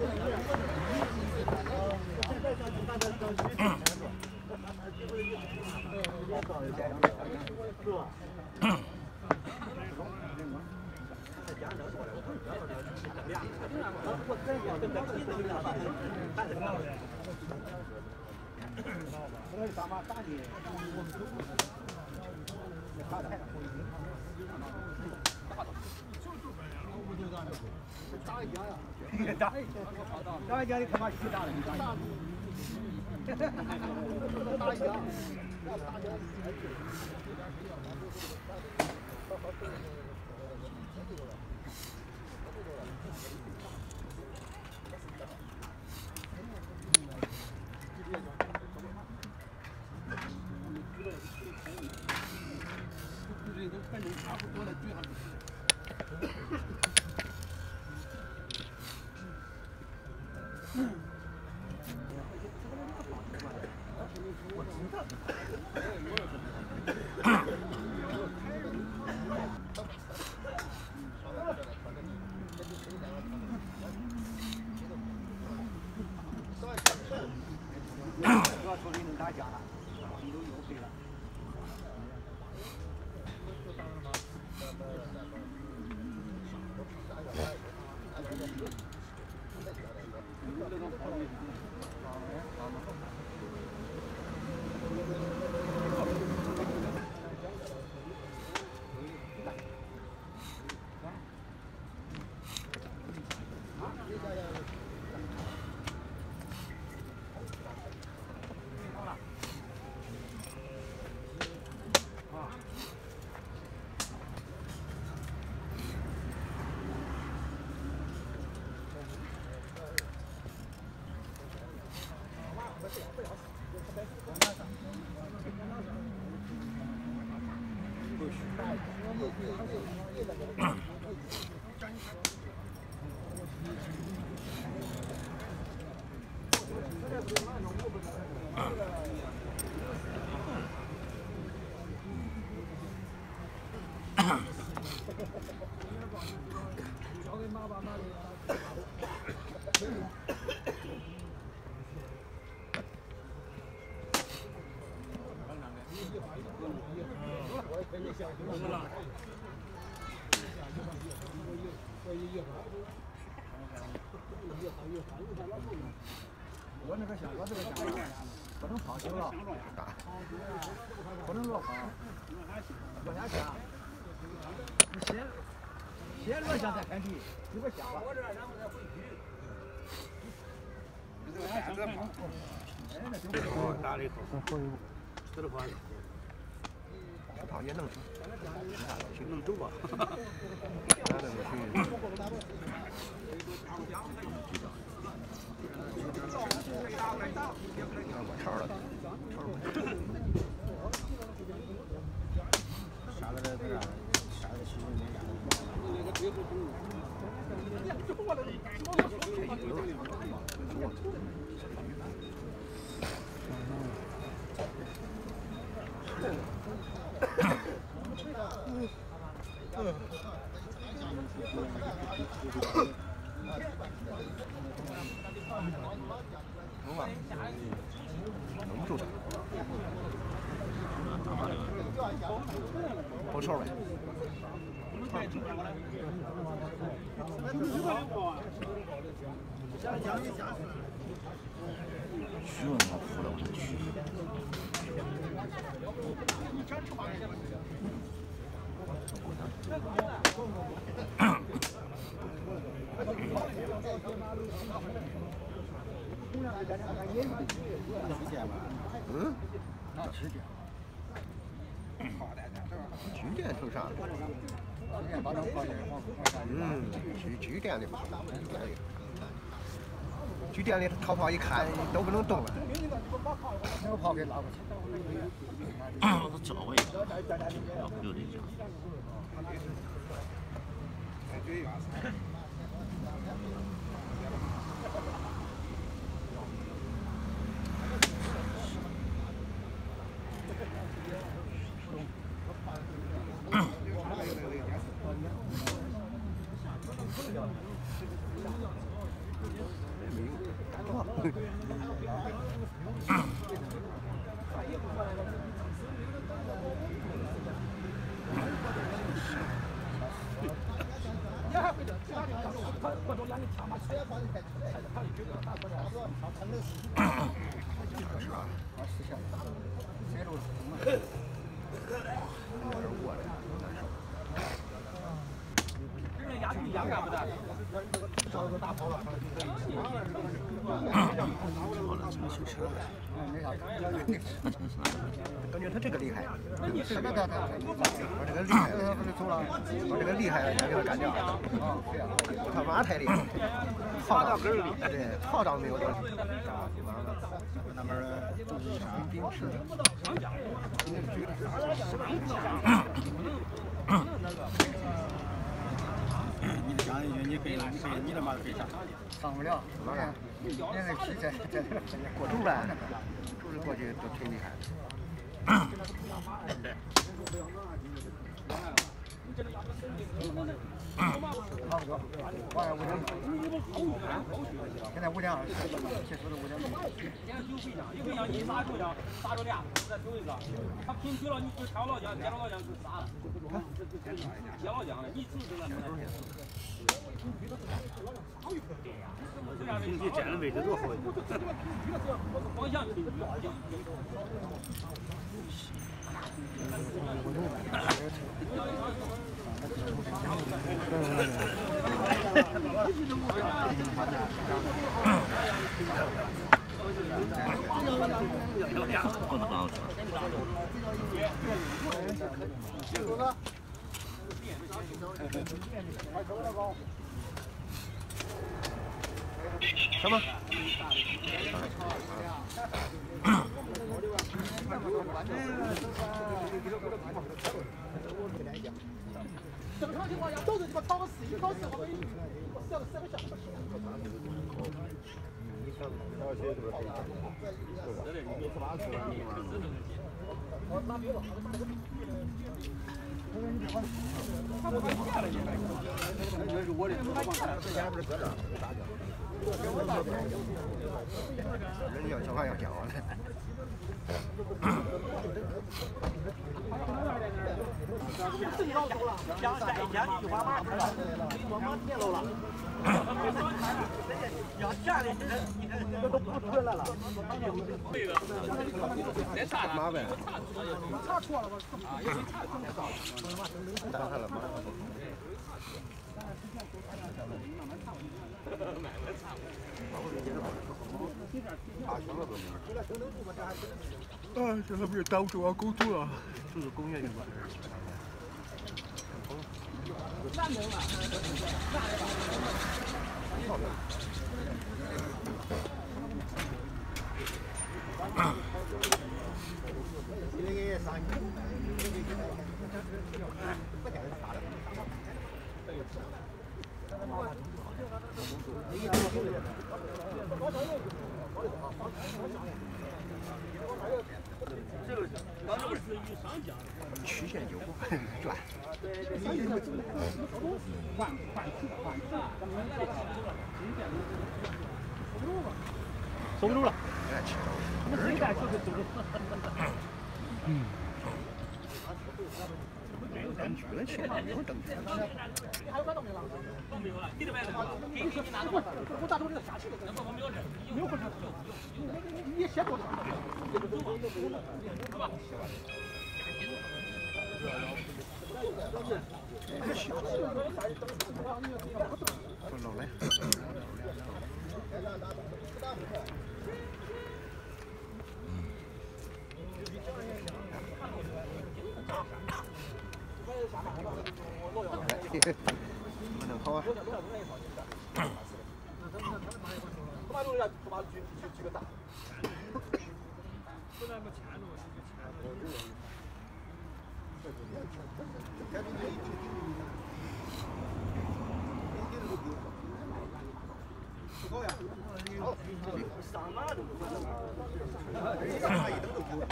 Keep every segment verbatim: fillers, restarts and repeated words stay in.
打打一家你他妈去打了，你打一家。打一家，打一家。都快弄差不多了，最好。我知道。不要说你能打架了，你都又赔了。我那个香，我这个香不能放久了，不能落放，落下下。你先先落下再看底，这个下吧。 哦，打了一口，这的话， 他也能走， 能走吧？ 他能去。我超了，超了。 下来在这儿，下来七分钟。 能吧？能住的。不臭呗。徐文他服了我的去。嗯？ 那吃点。 据点成啥？嗯，据据点的。据点里逃跑一看都不能动了。 那个炮给拉过去。 我这位有点像。 是吧？感觉他这个厉害，是的，他我这个厉害，我这个厉害，给他干掉了。他妈太厉害，炮仗根儿厉害，对，炮仗没有多少。那边兵士。 你的讲一句，你背了，你背你他妈的背啥？上不了， 妈呀！ 你那皮在在过猪呗，就是过去都挺厉害。 差不多，晚上五点现在五点二十，结束了五点钟。 有回乡，你啥就像啥着俩，再丢一个。他平去了，你就挑老姜，接了老姜就杀了。接老姜了，你只是那。 兄弟站的位置多好。 方向平局。 什么？ 正常情况下都是鸡巴考个试一考试，我们我小三个小时。 人家说话要讲完了。 这你老走了，讲下一天一花马了，我马铁路了。要钱的人都不出来了。 马呗。 查错了吧？ 打他了吗？啊，这还不是到处要工作啊，就是工业用的。曲线有转。 收不住了。 嗯。证据了，起码没有证据。 还有关东的了。没有了，你这边的，给你拿走。我打中这个下棋的，那我没有证，没有不成。你先过去。走吧。 不弄嘞。不能好啊。 他妈弄人家他妈举举举个大。上马都不上马，一灯都丢了。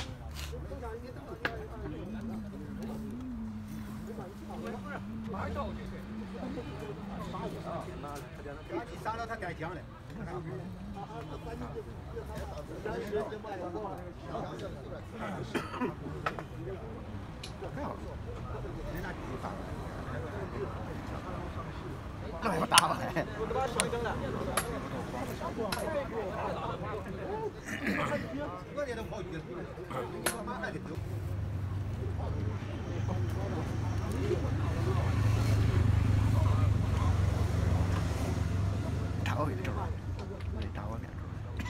马上我去。 杀了他带枪的。那我打吧。我这都跑去了，我马上就走。打我一周，没打我面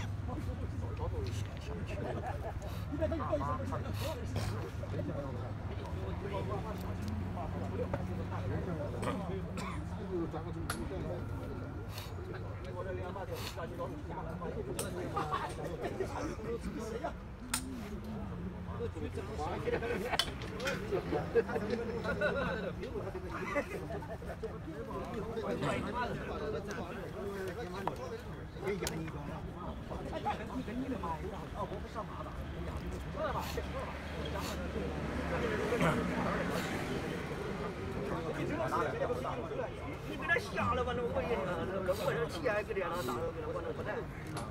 你给他下了吧，那我也那我这气还给他打了，我那不带。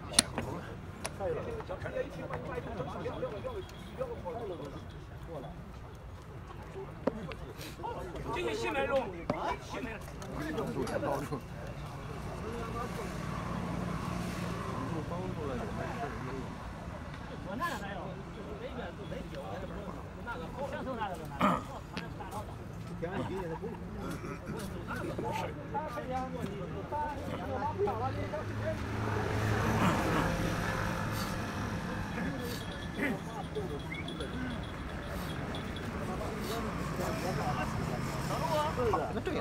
这个新梅龙，新梅。我那个没有，那边是没有，那个高粱头那个那个。 那对了，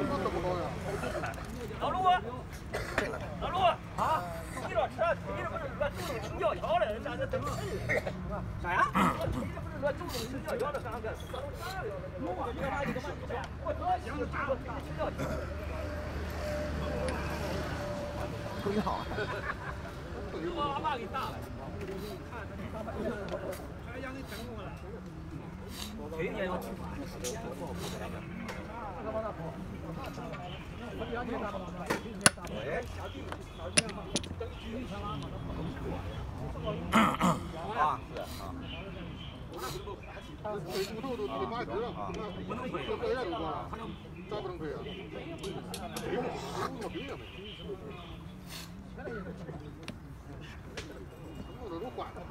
老陆啊，老陆啊，你这车推着不是说主动停脚桥了，咋这怎么啥呀？推着不是说主动停脚桥了，干个啥都啥了？我他妈一个慢点，我这想着打我推着停脚桥。 挺好。 我把给打了，还让你整我了。去年要。 啊，是啊。 推骨头都推八十了，不能推，这人都管，咋不能推啊？推了，我推了没？我这都换了。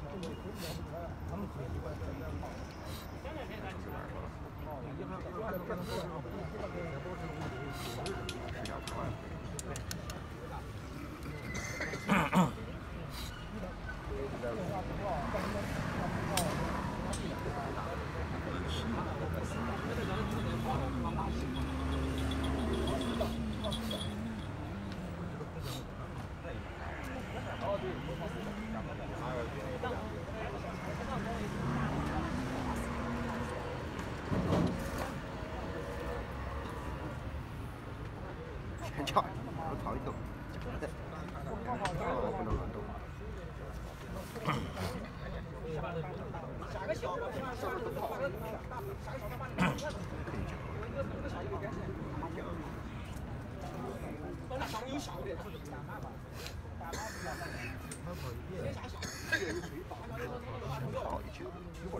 全跳，我跑一头，不能乱动。 下个小的，下个小的，下个小的把你。那上面有小的。 好一球。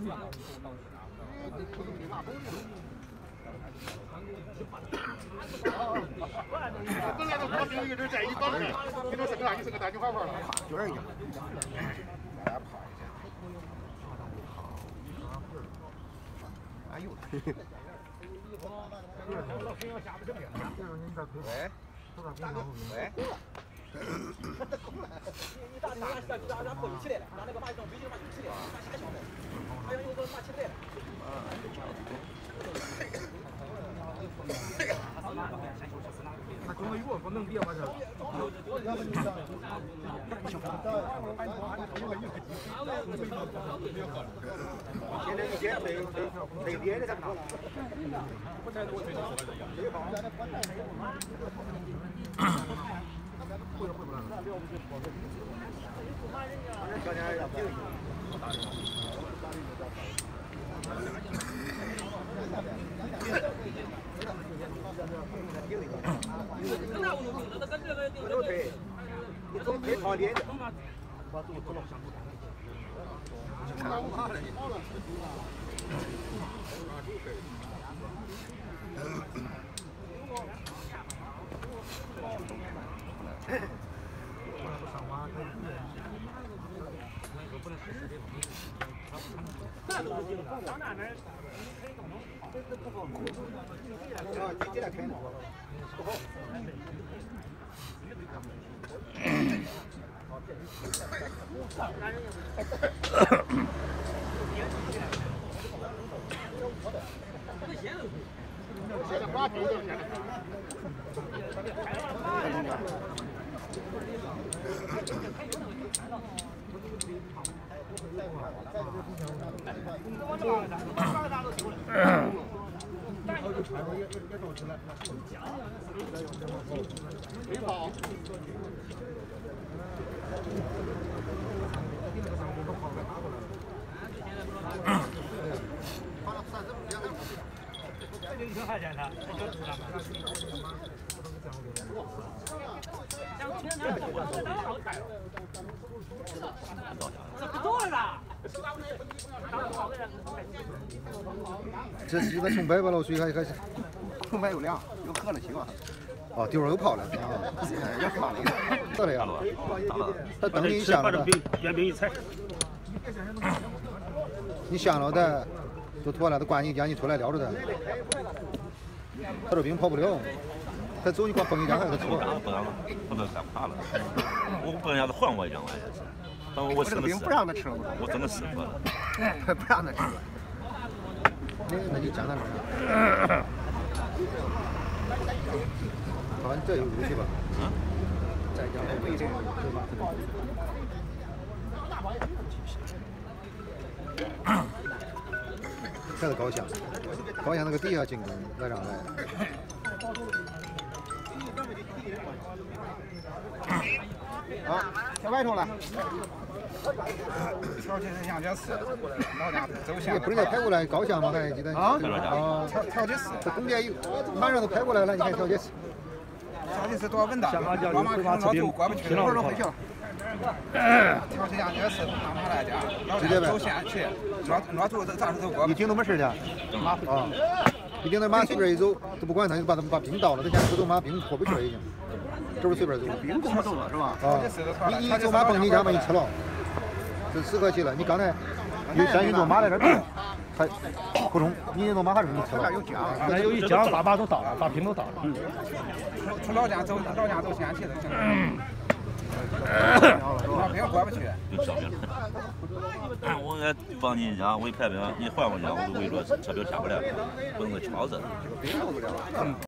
本来都光盯一个人在一帮人，给他是个啥？你是个打金花花了？ 有点痒。大家跑一下。哎呦！喂？喂？ 你打打打打打跑起来了，拿那个把一张飞机把起来了，把起来小的，好像有个把起来了。 他中了药不能别把这。 现在一天没没没别的咱们。 我猜我推到这个。会不会不能？ 反正条件要不行。 后退，你总可以长点的。看不怕了你。这这开的。 现在八平了，现在。没跑。 这是个从白把老水还还是从白有凉，有喝了习惯。 哦，地方又跑了， 又跑了一个。 得了呀，他等你香了， 原兵一踩。 你香了的，都脱了，都关你家，你出来撩着他。他这兵跑不了，他走你光崩一张还是他错。 不让了，不能干怕了。我不让让他还我一张玩意儿。我我真的是。 不让他吃了。 我真的是过了。 不让他吃了。 那那就讲他了。好，你这有武器吧？ 啊。 再讲不一定，对吧？这是高翔，高翔那个地下进攻来让来。 啊，在外头了。条件是杨家四，老家走向。 你不是得拍过来高翔吗？还记得？ 啊啊， 条条件四。 这中间有，马上都拍过来了，你看条件四。 条件四多稳当，妈妈看老头过不去，一会儿都回去了。条件杨家四，妈妈来家，老家走线去，老老头咋是走过？ 一顶都没事的。马啊，一顶那马随便一走，都不管他，就把他们把兵倒了，他现在不走马兵过不去了已经。这不随便走， 兵过不走了是吧？ 啊，你你走马崩你家把你吃了，这死可惜了。你刚才有山运动马在这儿还不中，你运动马还是你吃了。 有江， 那有一江，把马都倒了，把兵都倒了。嗯。 从老家走，老家走线去就行了。老兵过不去。 有小兵。我应该帮你家，我一派兵，你还我家，我就为着车兵下不来，不能敲死。